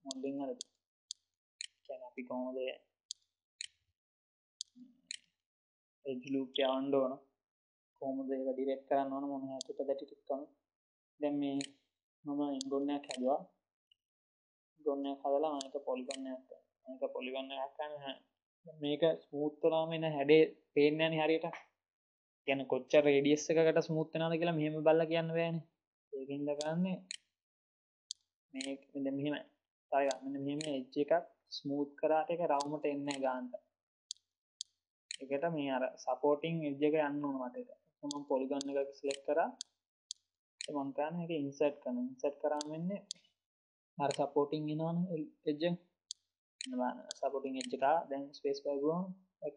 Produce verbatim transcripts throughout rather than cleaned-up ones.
Modelling වලදී. කියන්නේ අපි කොහොමද edge loop යවන්න ඕන කොහොමද ඒක ඩිරෙක්ට් කරන්න ඕන මොන හැටි පැදටි ටික කරන. දැන් මේ මම ඉන්ගොන් එකක් හදුවා. ඉන්ගොන් එක හදලා මම ඒක පොලිගොන් එකක් කරා. මේක පොලිගොන් එකක් කරන මේක ස්මූත් කරාම එන හැඩේ පේන්නේ නැහැ හරියට. කියන්නේ කොච්චර රේඩියස් එකකට ස්මූත් වෙනවද කියලා මෙහෙම බලලා කියන්න බෑනේ. ඒකින්ද කරන්නේ මේ මෙන්න මෙහෙම තව මෙන්න මෙහෙම එජ් එකක් ස්මූත් කරාට ඒක රවුමට එන්නේ නැහැ ගානට. ඒකට මේ අර සපෝටින් එජ් එක යන්න ඕන මට ඒක. මම පොලිගොන් එකක් සිලෙක්ට් කරා. ඒ මම කරන්නේ ඒක ඉන්සර්ට් කරනවා. ඉන්සර්ට් කරාම වෙන්නේ අර සපෝටින් එනවනේ එජ් එක. නෑ සපෝටින් එජ් එක දැන් ස්පේස් බාර් ගුවම එක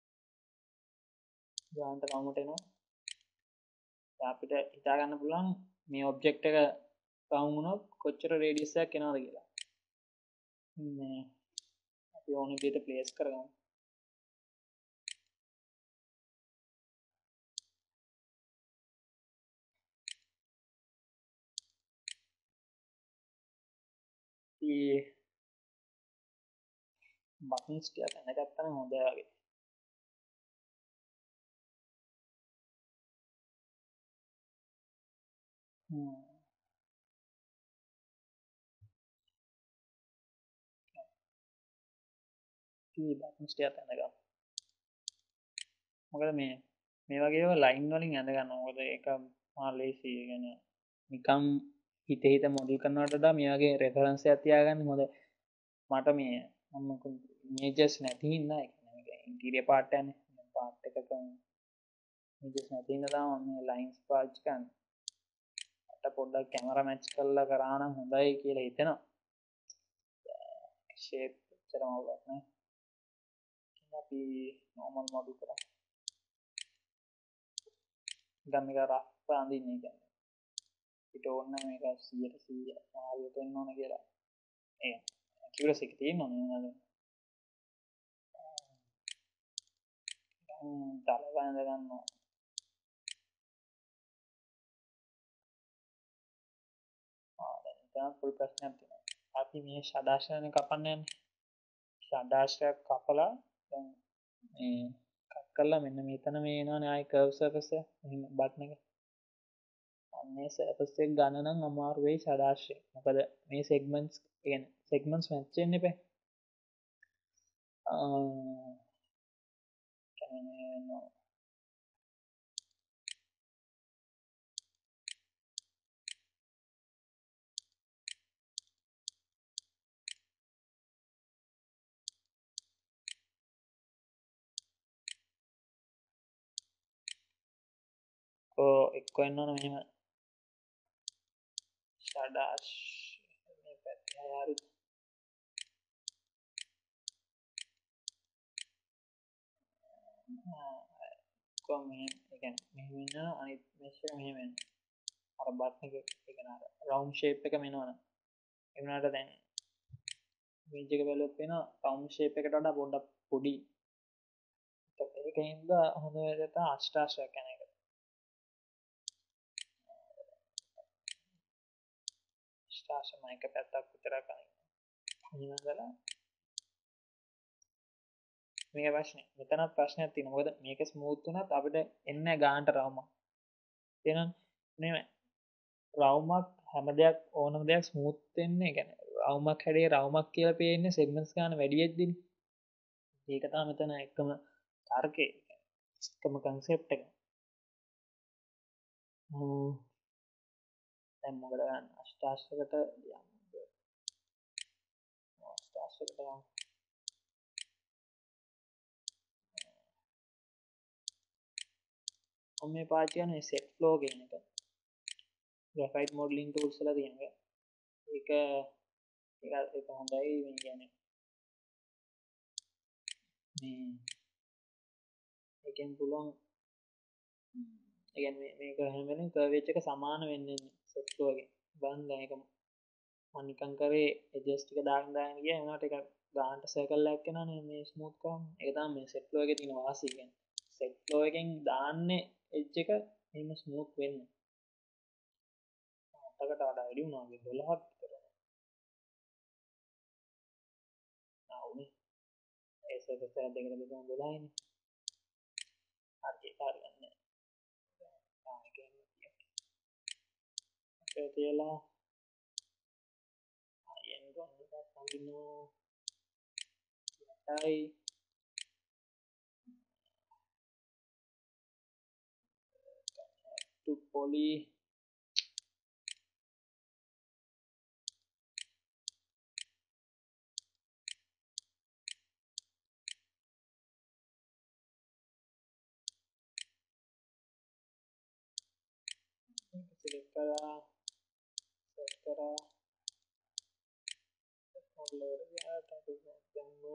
ගානට රවුමට එනවා. අපිට හිතා ගන්න පුළුවන් මේ ඔබ්ජෙක්ට් එක රවුම් වුණොත් කොච්චර රේඩියස් එකක් එනවද කියලා. මේ අපි ඕන විදිහට ප්ලේස් කරගමු. මේ බටන්ස් ටික දැනගත්තම හොඳයි වගේ. හ්ම් මේ බටන්ස් ටික දැනගමු. මොකද මේ මේ වගේ ඒවා ලයින් වලින් ඇඳ ගන්නවා. මොකද ඒක මා ලේසි. ඒ කියන්නේ නිකම් හිත හිත මොඩල් කරනවට වඩා මේ වගේ රෙෆරන්ස් එකක් තියාගන්න හොඳයි. මට මේ මම ඉමේජස් නැති හින්දා ඒ කියන්නේ ඉන්ටීරියර් පාර්ට් එකනේ. පාර්ට් එකක ඉමේජස් නැති හින්දා තමයි මම මේ ලයින්ස් පාවිච්චි කරන්නේ. මට පොඩ්ඩක් කැමරා මැච් කරලා කරා නම් හොඳයි කියලා හිතෙනවා. ෂේප් එච්චරම අවුලක් නැහැ. අපි normal model කරමු. දැන් මේක රෆ් අඳින්නේ කියන්නේ. පිට ඕන නම් මේක සීයට සීය ආයෙත් වෙන්න ඕන කියලා. ඒ accuracy එක තියෙනවනේ නේද? හ්ම් තල බඳ ගන්නවා. ආ දැන් තමයි full ප්‍රශ්නයක් තියෙනවා. අපි මේ ෂඩාශ්‍රයනේ කපන්න යන්නේ. ෂඩාශ්‍රයක් කපලා දැන් මේ කට් කරලා මෙන්න මෙතන මේ එනවනේ ආයි කර්ව් සර්ෆස් එක. මෙහෙම බටන් එක. අන්නේ සර්ෆස් එක ගන්න නම් අමාරු වෙයි ෂඩාශ්‍රය. මොකද මේ සෙග්මන්ට්ස් කියන්නේ සෙග්මන්ට්ස් මැච් වෙන්න එපා. අ කියන්නේ ඔය එක්ක වෙන්න ඕන මෙහෙම ෂඩාශ් මේ පැත්තේ ආයරු කොහොම මෙහෙම ඒ කියන්නේ මෙහෙම වෙනවා අනිත් මෙෂ් එක මෙහෙම වෙනවා. අර බටන් එක ඒ කියන්නේ අර රවුන්ඩ් ෂේප් එක මෙනවනේ. ඒ වුණාට දැන් ඉමේජ් එක බැලුවොත් වෙනවා රවුන්ඩ් ෂේප් එකට වඩා පොඩ්ඩක් පොඩි. ඒකින්ද හොඳ වෙලට අෂ්ටාශ්‍රයක් යන එක. අෂ්ටාශ්‍රම එක පැත්තක් විතරක් අනිත්. එහෙම කරලා මේක ප්‍රශ්නේ. මෙතනත් ප්‍රශ්නයක් තියෙනවා. මොකද මේක ස්මූත් වුණත් අපිට එන්නේ ගානට රවුමක්. එහෙනම් නෙමෙයි. රවුමක් හැම දෙයක් ඕනම දෙයක් ස්මූත් වෙන්නේ කියන්නේ රවුමක් හැඩේ රවුමක් කියලා පේන්නේ සෙග්මන්ට්ස් ගන්න වැඩි වෙද්දී. ඒක තමයි මෙතන එකම තර්කේ. එකම concept එක. හ්ම් දැන් මොකද ගන්න අෂ්ටාශ්‍රයකට යන්න. අෂ්ටාශ්‍රයකට යන්න. මම මේ පාවිච්චි කරන්නේ set flow කියන එක. graphite modeling tools වල තියෙන එක. ඒක ඒක ඒක හොඳයි මේ කියන්නේ මේ එකෙන් පුළුවන් ඒ කියන්නේ මේක හැම වෙලේම කර්ව් එක සමාන වෙන්නේ set flow එකෙන්. බලන්න දැන් ඒක මම නිකන් කරේ edges ටික දාගෙන දාගෙන ගියා. ඒනට ඒක ගානට සර්කල් එකක් එනවනේ මේ ස්මූත් කරාම. ඒක තමයි මේ set flow එකේ තියෙන වාසිය කියන්නේ. set flow එකෙන් දාන්නේ edge එක එහෙම ස්මූත් වෙන්නේ. අටකට වඩා වැඩි වුණා වගේ දොළහක් විතර. සර්ෆස් එක දෙකට බෙදලා දොළහයිනේ. හරි ඒක හරියන්නේ නැහැ. ඒක තියලා අයන් ගන්න එකක් අඳිනවා. යි to poly select करा set करा model गया टाइप करना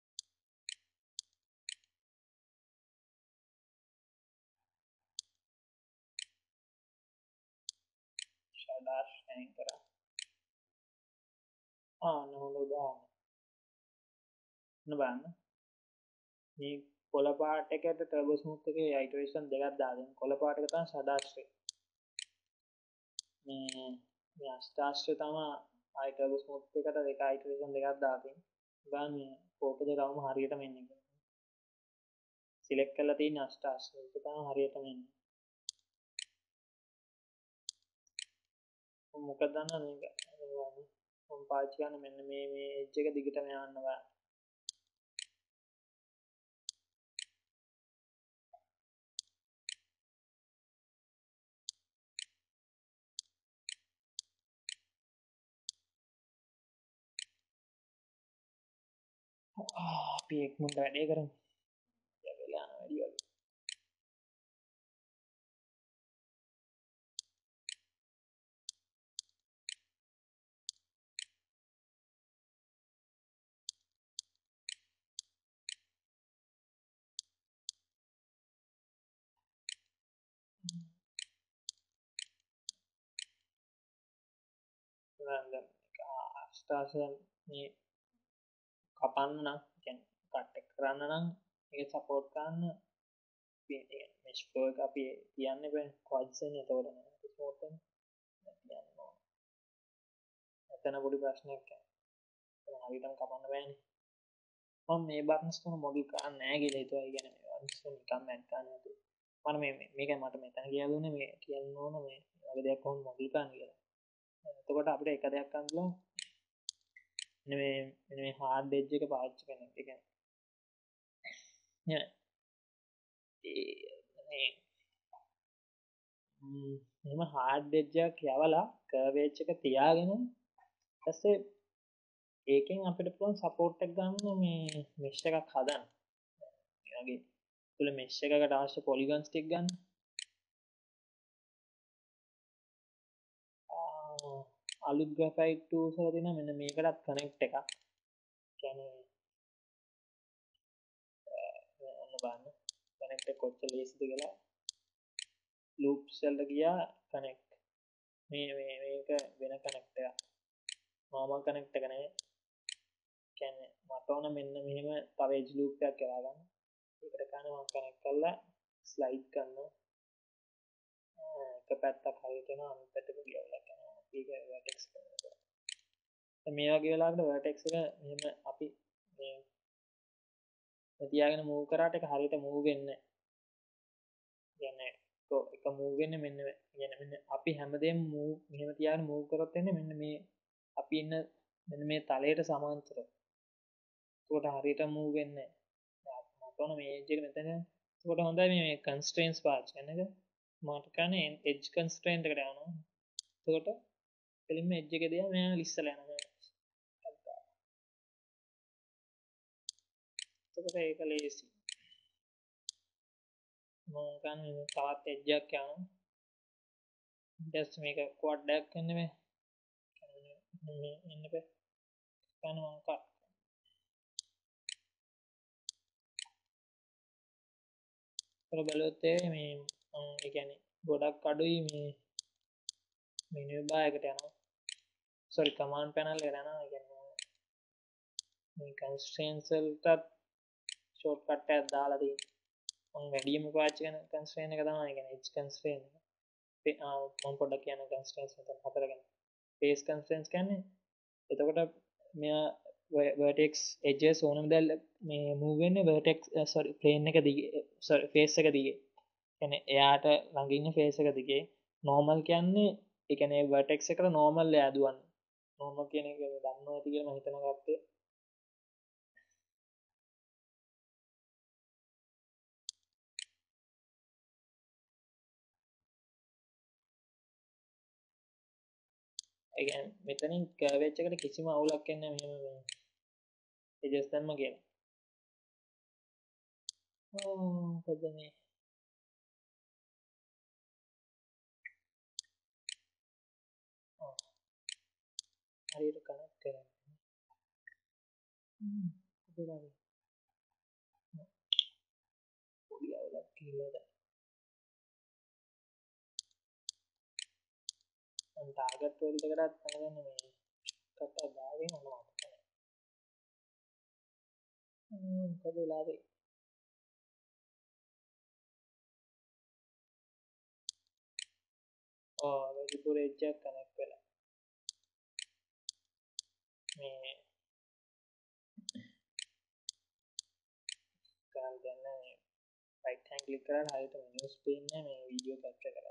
शादाश नहीं करा हाँ नहुलो दान नबान මේ කොළ පාට එකට ටර්බෝ ස්මූත් එකේ අයිටරේෂන් දෙකක් දාගෙන කොළ පාට එක තමයි සදාශ්‍රය මේ මේ අෂ්ටාශ්‍රය තමයි ආයි ටර්බෝ ස්මූත් එකට දෙක අයිටරේෂන් දෙකක් දාගෙන ගන්න කෝපද රවුම හරියටම එන්නේ කියලා සිලෙක්ට් කරලා තියෙන අෂ්ටාශ්‍රය ඒක තමයි හරියටම එන්නේ මොකද දන්නවද මේක මම පාවිච්චි කරන මෙන්න මේ මේ එජ් එක දිගටම යන්න බෑ අපි එක් මුන්ට වැඩේ කරමු වෙලා යන වැඩි වගේ අෂ්ටාශ්‍රය මේ කපන්න නම් කියන්නේ කට් එක කරන්න නම් ඒක සපෝට් කරන්න මෙෂ් ෆ්ලෝ එක අපි තියන්නේ බෑ ක්වඩ්ස් එන්නේ එතකොට නේද සපෝට් කරන්න තියන්න ඕන එතන පොඩි ප්‍රශ්නයක් තියෙනවා හරියටම කපන්න බෑනේ මම මේ බටන්ස් තුන මොඩල් කරන්නේ නැහැ කියලා හිතුවා ඒ කියන්නේ මේ වන්ස් නිකන් මැට් ගන්න නැතුව මම මේ මේක මට මෙතන කියලා දුන්නේ මේ කියන්න ඕන මේ වගේ දෙයක් කොහොමද මොඩල් කරන්න කියලා එතකොට අපිට එක දෙයක් අඳලා මේ මේ හાર્ඩ් එජ් එක පාවිච්චි කරන එක කියන්නේ මේ එහෙම හાર્ඩ් එජ් එකක් යවලා කර්ව් එජ් එක තියාගෙන ඊපස්සේ ඒකෙන් අපිට පුළුවන් සපෝට් එක ගන්න මේ මෙෂ් එකක් හදන්න. ඒ වගේ තුල මෙෂ් එකකට අවශ්‍ය පොලිගන්ස් ටික ගන්න. අලුත් ග්‍රැෆයිට් ටූල්ස් වල තියෙන මෙන්න මේකටත් කනෙක්ට් එකක්. කියන්නේ ඔන්න බලන්න. කනෙක්ට් එක කොච්චර ලේසිද කියලා. ලූප්ස් වලට ගියා කනෙක්ට්. මේ මේ මේක වෙන කනෙක්ට් එකක්. normal කනෙක්ට් එක නෙවෙයි. කියන්නේ මට ඕන මෙන්න මෙහෙම තව එජ් ලූප් එකක් කරලා ගන්න. ඒකට කන මම කනෙක්ට් කරලා ස්ලයිඩ් කරනවා. එක පැත්තක් හරියට යනවා අනිත් පැත්තට ගියවලා කරනවා. ඒක vertex කරනවා. මේ වගේ වෙලාවකට vertex එක මෙහෙම අපි මේ තියාගෙන move කරාට ඒක හරියට move වෙන්නේ නැහැ. එක move වෙන්නේ මෙන්න කියන්නේ මෙන්න අපි හැමදේම move මෙහෙම තියාගෙන move කරොත් එන්නේ මෙන්න මේ අපි ඉන්න මෙන්න මේ තලයට සමාන්තරව. ඒකට හරියට move වෙන්නේ නැහැ. මට ඕන මේ edge එක මෙතන. ඒකට හොඳයි මේ constraints පාවිච්චි කරන එක. මට කන්නේ edge constraint එකට යනවා. ඒකට එලින්ම edge එකේ දිහා මම ලිස්සලා යනවා. ඒකට ඒක ලේසි. මම කන්නේ තවත් edge එකක් යනවා. just මේක quad එකක් කරන්න මේ. මේ ඉන්න බෑ. කන මම කට් කර බලුවොත් මේ ඒ කියන්නේ ගොඩක් අඩුයි මේ මෙනු බාර් එකට යනවා sorry command panel එකට යනවා ඒ කියන්නේ මේ constraints වලට shortcut එකක් දාලා තියෙනවා මම වැඩිම පාවිච්චි කරන constraint එක තමයි ඒ කියන්නේ edge constraint එක මම පොඩ්ඩක් කියන constraints මෙතන හතර ගැන face constraints කියන්නේ එතකොට මෙයා vertex edges ඕනම දැල් මේ move වෙන්නේ vertex sorry plane එක දිගේ sorry face එක දිගේ. කියන්නේ එයාට ළඟ ඉන්න face එක දිගේ. normal කියන්නේ ඒ කියන්නේ vertex එකට normal එයා දුවන්නේ. normal කියන එක දන්නවා ඇති කියලා මම හිතන කට්ටිය. ඒ කියන්නේ මෙතනින් curvature එකට කිසිම අවුලක් එන්නේ නැහැ මෙහෙම මේ edges දැම්ම කියලා. ඕ මොකද මේ හරියට කනෙක්ට් කරගන්න. හ්ම් කොහොමද? පොඩි අවුලක් කියලා දැන්. මම ටාගට් වලට කරත් තමයි මේ කතා දාගෙන යනවා. හ්ම් මොකද වෙලාද? ඔව් වැඩිපුර edge එක කනෙක්ට් වෙලා. මේ කරන් දැන් මේ right hand click කරලා හරියට menus පේන්නේ මේ වීඩියෝ කැප්චර් කරලා.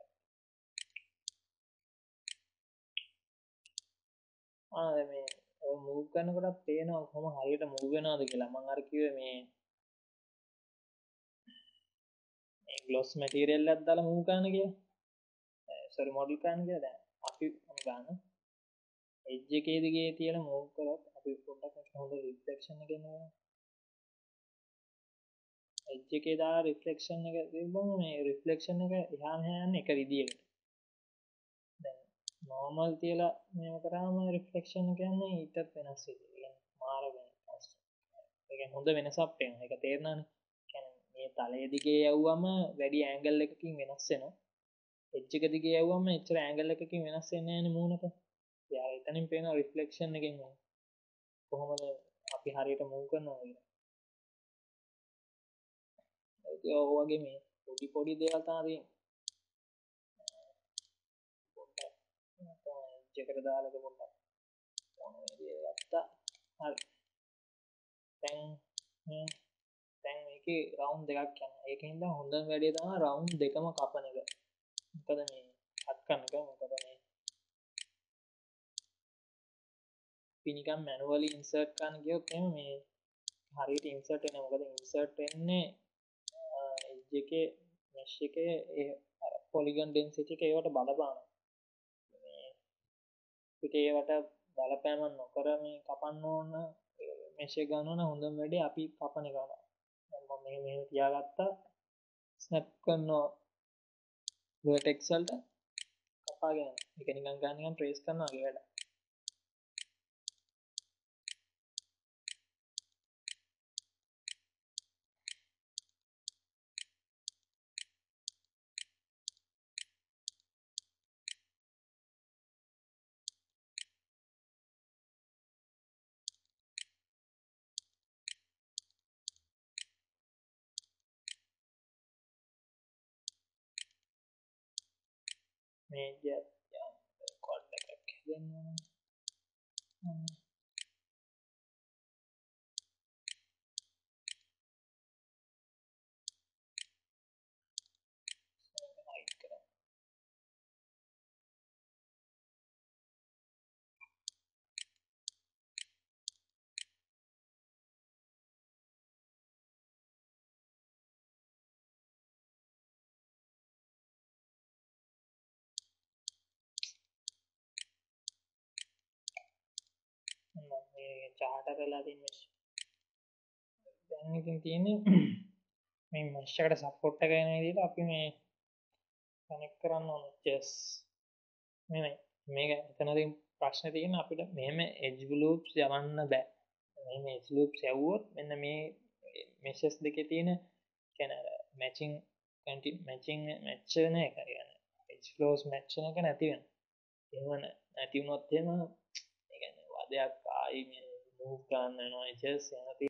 ආ මේ ඔය move කරනකොට පේනවා කොහොම හරියට move වෙනවද කියලා. මම අර කිව්වේ මේ මේ gloss material එකක් දාලා move කරන්න කියලා. sorry model කරන්න කියලා දැන් අපි ගන්න edge එකේ දිගේ තියලා move කරොත් අපි පොඩ්ඩක් හොඳ reflection එක එනවා. edge එකේ දාලා reflection එක තිබ්බම මේ reflection එක එහා මෙහා යන්නේ එක විදියකට. දැන් normal තියලා මේව කරාම reflection එක යන්නේ ඊටත් වෙනස් විදියකට. කියන්නේ මාර වෙනස්. ඒ කියන්නේ හොඳ වෙනසක් පේනවා. ඒක තේරෙනවනේ. කියන්නේ මේ තලයේ දිගේ යවුවම වැඩි angle එකකින් වෙනස් වෙනවා. edge එක දිගේ යවුවම එච්චර angle එකකින් වෙනස් වෙන්නේ නැහැ නේ මූණට. යා එතනින් පේනවා reflection එකෙන් කොහොමද අපි හරියට move කරනවා කියලා. ඒ වගේ මේ පොඩි පොඩි දේවල් තමයි පොඩ්ඩක් ජෙකට දාලා පොඩ්ඩක් මොන විදියට ගත්තා. හරි. දැන් මේ දැන් මේකේ රවුන්ඩ් දෙකක් යනවා. ඒකෙන්ද හොඳම වැඩේ තමයි රවුන්ඩ් දෙකම කපන එක. මොකද මේ කට් කරන එක මොකද මේ අපි නිකන් මැනුවලි ඉන්සර්ට් කරන්න ගියොත් එහෙනම් මේ හරියට ඉන්සර්ට් වෙන්නේ මොකද ඉන්සර්ට් වෙන්නේ edge එකේ mesh එකේ ඒ polygon density එක ඒවට බලපානවා. මේ පිට ඒවට බලපෑම නොකර මේ කපන්න ඕන mesh එක ගන්න ඕන හොඳම වැඩේ අපි කපන එක. දැන් මම මෙහෙම මෙහෙම තියාගත්තා snap කරනවා vertex වලට කපාගෙන ඒක නිකන් ගන්න නිකන් trace කරනවා වගේ වැඩ. මේ ජත් කොඩ් එකක් හදන්න හයිඩ් කරන්න. මේ chart එක වෙලා තියෙන mesh. දැන් ඉතින් තියෙන්නේ මේ mesh එකට support එක එන විදිහට අපි මේ connect කරන්න ඕන just නෙමෙයි. මේක එතනදී ප්‍රශ්නේ තියෙන අපිට මෙහෙම edge loops යවන්න බෑ. මෙහෙම edge loops යවුවොත් මෙන්න මේ meshes දෙකේ තියෙන කියන්නේ matching matching match වෙන එක කියන්නේ edge flows match වෙන එක නැති වෙනවා. එහෙම නැති වුණොත් එහෙම ඒ කියන්නේ වදයක් ආයි මේ move කරන්න වෙනවා edges යන